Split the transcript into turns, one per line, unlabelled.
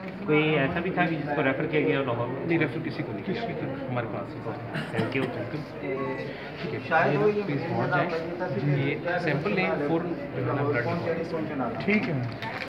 कोई ऐसा भी था कि जिसको रेफ़र किया गया लाहौर में?
नहीं, रेफर किसी को नहीं किया हमारे पास।
Thank you.
ठीक है, ये प्लीज़ पहुँच जाए, ये सैंपल लें, फ़ौरन ब्लड।
ठीक है।